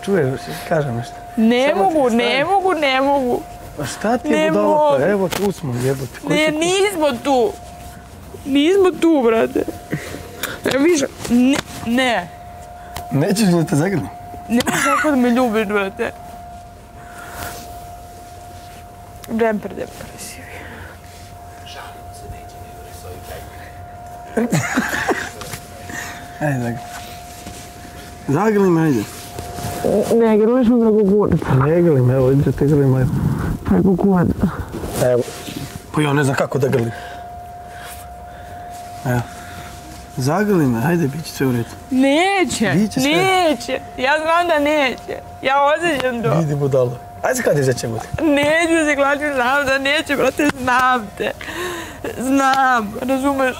čuješ, kažem nešto. Ne mogu. A šta ti je budalo? Evo tu smo, jebote. Ne, nismo tu, brate. Evo viš, ne. Nećeš da te zagrlim? Ne možeš tako da me ljubiš, brate. Džemper depresivi. Ajde, zagrlim. Zagrlim, ajde. Ne, grliš me preko kurca. Ne grlim, evo, idete te grlim, ajde. Preko kurca. Evo. Pa ja ne znam kako da grlim. Evo. Zagrli me, hajde, bit će sve u redu. Neće. Ja znam da neće. Ja osjećam to. Vidi budalo. Ajde se kladiš da će biti. Neću se kladiti, znam da neće, brate, znam te. Znam, razumeš?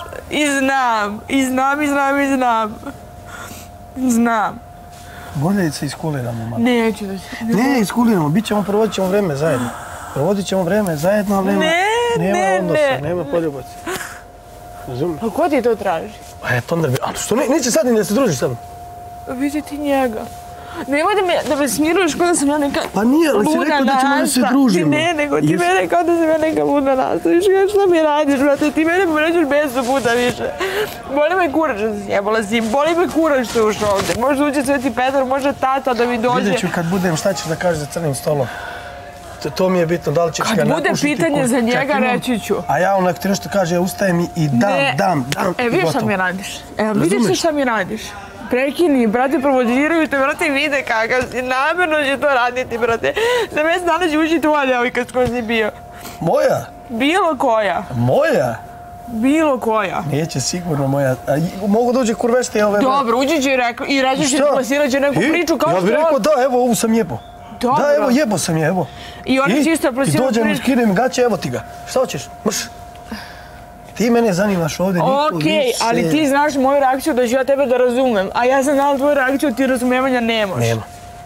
Znam. Bolje se iskuliramo, malo. Neću da se... Ne, iskuliramo, provodit ćemo vreme zajedno. Provodit ćemo vreme zajedno, ali nema odnosa, nema poljubaca. Razumiješ? Pa ko ti to traži? A eto onda bi... A što neće sad ni da se družiš sa mnom? Vidi ti njega. Nemoj da me smiruješ kao da sam ja neka... Pa nije, ali si rekao da ćemo da se družimo. Ne, nego ti mene kao da sam ja neka luda nasta. Viš šta mi radiš, brate? Ti mene povređuješ 500 puta više. Boli me kurac što si jebola si. Boli me kurac što je ušao ovde. Može ući Sveti Petar, može tata da mi dođe. Vidjet ću kad budem šta ćeš da kažeš za crnim stolom. To mi je bitno, da li ćeš ga napušiti. Kad bude pitanje za njega, reći ću. A ja onak ti nešto kaže, ustajem i dam. Vidiš šta mi radiš? Vidiš šta mi radiš? Prekini, brate, provodiraju te, brate, vide kakav si, namjerno će to raditi, brate. Za mjesec dana će ući tvoja djevojka s kojom si bio. Moja? Bilo koja. Moja? Bilo koja. Neće sigurno moja. Mogu da uđe kurvešte ove... Dobro, uđi će i reći će plasirat će neku priču kao što... Ja bih rekao da, evo, ovu sam jebo. Dobro. Da, evo, jebo sam je, evo. I oni će isto plasirat priču. I dođem, skinem gaće, evo ti ga. Šta hoćeš? Mrš. Ti mene zanimaš ovdje, niko više... Okej, ali ti znaš moju reakciju da ću ja tebe da razumem, a ja sam znala tvoju reakciju, ti razumevanja nemaš. Nema.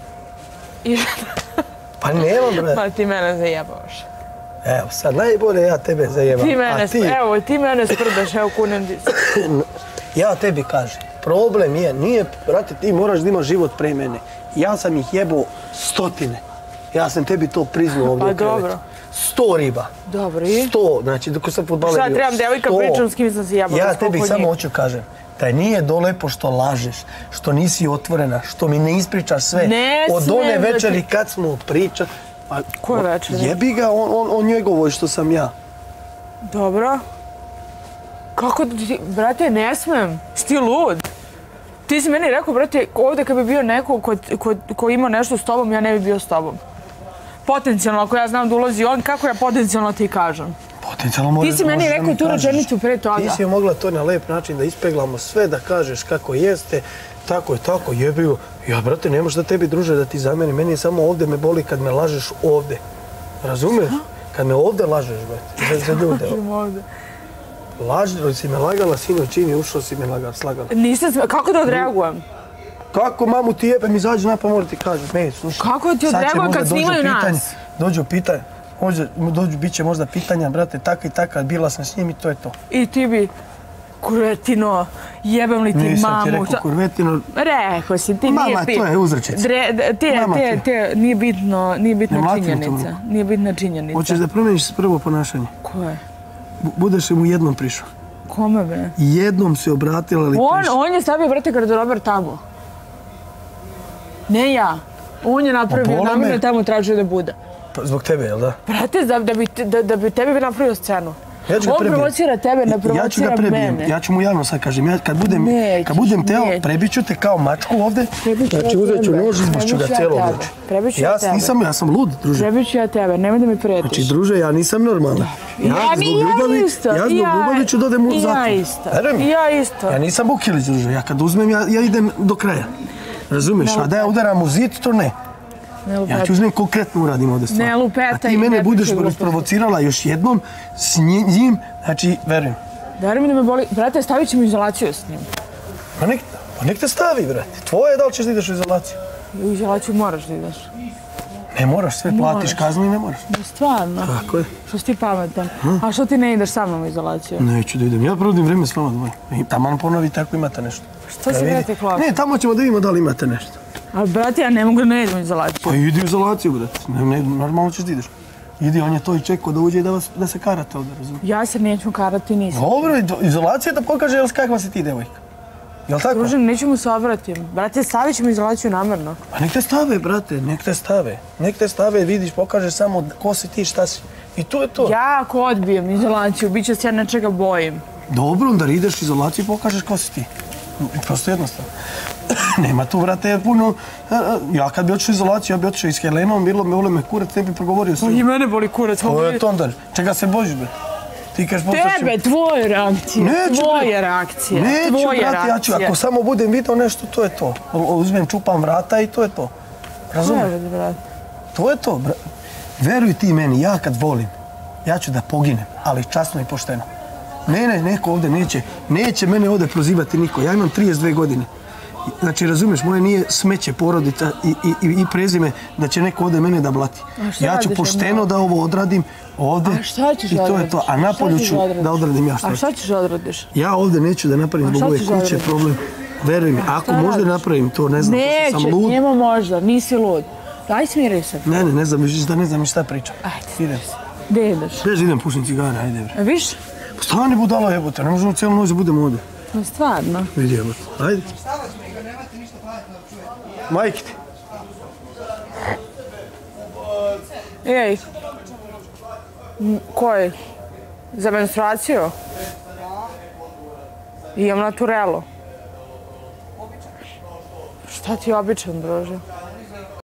Pa nemam, bre. Pa ti mene zajebavaš. Evo, sad najbolje ja tebe zajebam, a ti... Evo, ti mene sprdaš, evo kunem ti se. Ja tebi kažem, problem nije, brate, ti moraš da imaš život pre mene. Ja sam ih jebao 100. Ja sam tebi to priznao ovdje u krevetu. Pa dobro. 100 riba. Dobro, i? 100, znači dok sam fudbaler bio. Šta trebam devojka pričam s kim sam se jebala? Ja tebi samo hoću kažem, da nije dolepo što lažeš, što nisi otvorena, što mi ne ispričaš sve. Od one večeri kad smo pričali... Koje večeri? Jebi ga o njegovoj što sam ja. Dobro. Kako ti... Brate, ne smem. Si ti lud? Ti si meni rekao, brate, ovdje kad bi bio neko ko ima nešto s tobom, ja ne bi bio s tobom. Potencijalno, ako ja znam da ulazi on, kako ja potencijalno ti kažem? Potencijalno možeš da mi kažeš. Ti si meni rekao tu rečenicu pre toga. Ti si mogla to na lep način da ispeglamo sve, da kažeš kako jeste, tako je, tako, jebio. Ja, brate, ne možeš da tebi druže da ti zameni, meni samo ovdje me boli kad me lažeš ovdje. Razumeš? Kad me ovdje lažeš, brate, za ljude. Lažno si me lagala, sinu, čini, ušao si me slagala. Nisam sve, kako da odreagujem? Kako, mamu ti jebem, izađi napad, mora ti kažem, slušaj. Kako ti odreagujem kad snimaju nas? Dođu pitanja, bit će možda pitanja, brate, tako i tako, bila sam s njim i to je to. I ti bi, kurvetino, jebem li ti mamu? Nisam ti rekao kurvetino. Rekao si, ti nije bitno. Mama, to je uzrečica. Nije bitna činjenica. Nije bitna činjenica. Hoćeš da promeniš prvo ponašanje? Koje? Budeš mu jednom prišao. Kome, bre? Jednom se obratila ali prišao. On je stavio, brate, garderober tamo. Ne ja. On je napravio, namjerno je tamo tražio da bude. Zbog tebe, jel da? Brate, da bi tebi napravio scenu. On provocira tebe, ne provocira mene. Ja ću mu javno sad kažem, kad budem teo, prebit ću te kao mačku ovde, znači uzet ću nož, izbušću ga cijelo obuče. Prebit ću ja tebe. Ja sam lud, druže. Prebit ću ja tebe, nemoj da mi pretiš. Znači, druže, ja nisam normalna. Ja zbog ljubavi ću dodem u zatvor. Ja isto. Ja nisam Bukilić, druže, ja kad uzmem, ja idem do kraja. Razumeš, a da ja udaram u zid, to ne. Ja ću uzmem konkretno uradim ovdje stvar. Ne lupetaj. A ti mene budeš provocirala još jednom s njim, znači, verujem. Verujem da me boli. Brate, stavit ćemo izolaciju s njim. Pa nek te stavi, brate. Tvoje je da li ćeš da ideš u izolaciju? U izolaciju moraš da ideš. Ne moraš, sve platiš kaznu i ne moraš. Stvarno? Tako je. Što si ti pametan? A što ti ne ideš sa mnom u izolaciju? Neću da idem. Ja provodim vreme s vama dvoje. Taman ponovite ako imate nešto. Što si brate klošan? Ne, tamo ćemo da vidimo da li imate nešto. Ali, brate, ja ne mogu da ne idem u izolaciju. Pa idi u izolaciju, brate. Normalno ćeš da ideš. Idi, on je to i čekao da uđe i da se karate ovdje, razumiješ? Ja se neću karati, nisam. Dobro, izolacija da pokaže kakva si ti, devojka. Jel' tako? Družim, nećemo se obratim. Brate, stavit ćemo izolaciju namerno. Pa nek te stave, brate, nek te stave. Nek te stave, vidiš, pokažeš samo ko si ti, šta si. I to je to. Ja ako odbijem izolaciju, bit će se ja nečega bojim. Dobro, onda ideš u izolaciju i pokažeš ko si ti. Prosto jednostavno. Nema tu, brate, puno... Ja kad bi otišao u izolaciju, ja bi otišao i s Helenom, bilo me kurac, ne bi progovorio s njim. I mene boli kurac. To je to onda. Čega se bojiš, bre? Ti kažeš poslušaj... Tebe, tvoje reakcije. Neću, tvoje reakcije. Neću, brate, ja ću, ako samo budem vidio nešto, to je to. Uzmem, čupam vrata i to je to. Razumiješ? To je to, brate. Veruj ti meni, ja kad volim, ja ću da poginem, ali časno i pošteno. Mene neko ovdje neće mene ovdje prozivati niko. Ja imam 32 godine. Znači, razumiješ, moje nije smeće porodica i prezime da će neko ovdje mene da blati. Ja ću pošteno da ovo odradim ovdje i to je to. A napolju ću da odradim ja što. A šta ćeš da odradiš? Ja ovdje neću da napravim zbog ove kuće problem. Veruj mi, ako možda napravim to, ne znam, pošto sam lud. Neće, nema možda, nisi lud. Daj smiri se. Ne znam šta pričam. Ajde. Idem. Gdje ideš? Beži, idem, pušim cigare, ajde. A viš? Stani budala jebote, ne možemo cijelu noć da budemo ovdje. No stvarno. Vidi jebote, ajde. Majke ti. Ej. Koji? Za menstruaciju? Imam naturelu. Šta ti je običan, druže?